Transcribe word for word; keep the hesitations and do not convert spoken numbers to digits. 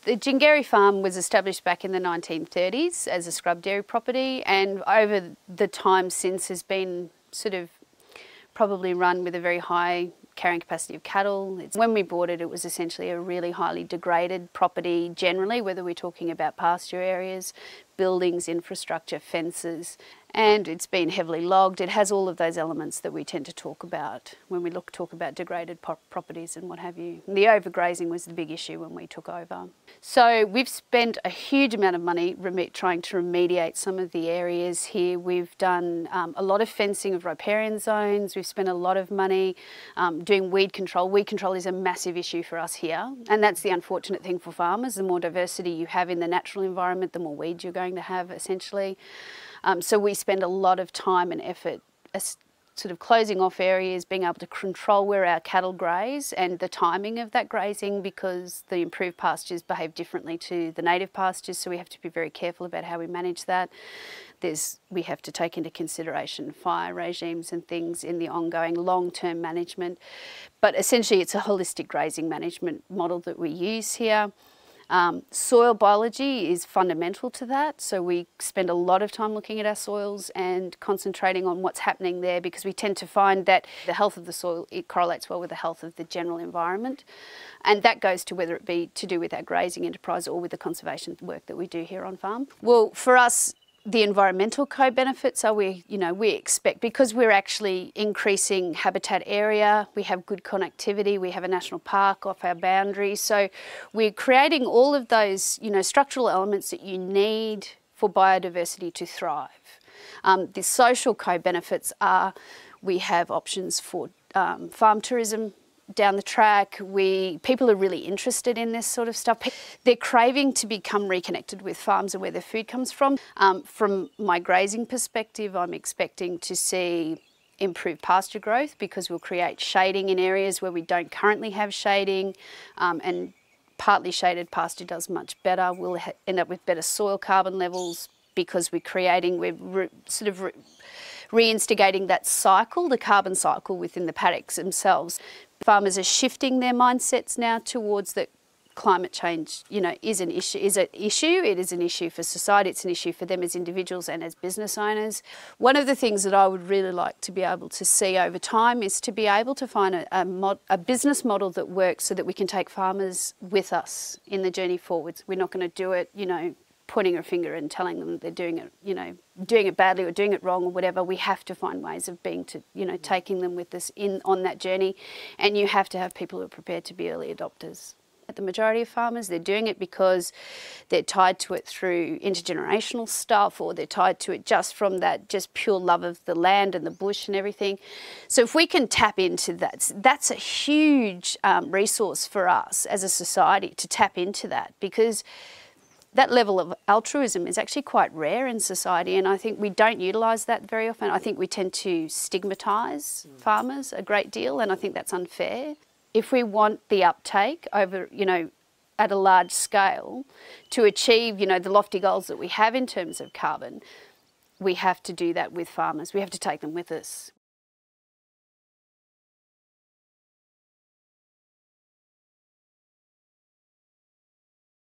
The Jingeri Farm was established back in the nineteen thirties as a scrub dairy property, and over the time since has been sort of probably run with a very high carrying capacity of cattle. It's, when we bought it, it was essentially a really highly degraded property generally, whether we're talking about pasture areas, buildings, infrastructure, fences, and it's been heavily logged. It has all of those elements that we tend to talk about when we look talk about degraded properties and what have you. And the overgrazing was the big issue when we took over. So we've spent a huge amount of money trying to remediate some of the areas here. We've done um, a lot of fencing of riparian zones. We've spent a lot of money um, doing weed control. Weed control is a massive issue for us here, and that's the unfortunate thing for farmers. The more diversity you have in the natural environment, the more weeds you're going to have, essentially. Um, so we spend a lot of time and effort as sort of closing off areas, being able to control where our cattle graze and the timing of that grazing, because the improved pastures behave differently to the native pastures, so we have to be very careful about how we manage that. There's, we have to take into consideration fire regimes and things in the ongoing long-term management. But essentially it's a holistic grazing management model that we use here. Um, soil biology is fundamental to that, so we spend a lot of time looking at our soils and concentrating on what's happening there, because we tend to find that the health of the soil, it correlates well with the health of the general environment, and that goes to whether it be to do with our grazing enterprise or with the conservation work that we do here on farm. Well, for us, the environmental co-benefits are we, you know, we expect, because we're actually increasing habitat area, we have good connectivity, we have a national park off our boundaries, so we're creating all of those, you know, structural elements that you need for biodiversity to thrive. Um, the social co-benefits are we have options for um, farm tourism down the track. We people are really interested in this sort of stuff. They're craving to become reconnected with farms and where their food comes from. Um, from my grazing perspective, I'm expecting to see improved pasture growth, because we'll create shading in areas where we don't currently have shading, um, and partly shaded pasture does much better. We'll end up with better soil carbon levels, because we're creating, we're re sort of re reinstigating that cycle, the carbon cycle within the paddocks themselves. Farmers are shifting their mindsets now towards that climate change, you know, is an issue. Is an issue. It is an issue for society. It's an issue for them as individuals and as business owners. One of the things that I would really like to be able to see over time is to be able to find a, a, mod, a business model that works, so that we can take farmers with us in the journey forwards. We're not going to do it, you know, pointing a finger and telling them they're doing it, you know, doing it badly or doing it wrong or whatever. We have to find ways of being to, you know, taking them with us in on that journey, and you have to have people who are prepared to be early adopters. The majority of farmers, they're doing it because they're tied to it through intergenerational stuff, or they're tied to it just from that just pure love of the land and the bush and everything. So if we can tap into that, that's a huge um, resource for us as a society to tap into that, because that level of altruism is actually quite rare in society, and I think we don't utilise that very often. I think we tend to stigmatise mm. farmers a great deal, and I think that's unfair. If we want the uptake over, you know, at a large scale to achieve, you know, the lofty goals that we have in terms of carbon, we have to do that with farmers. We have to take them with us.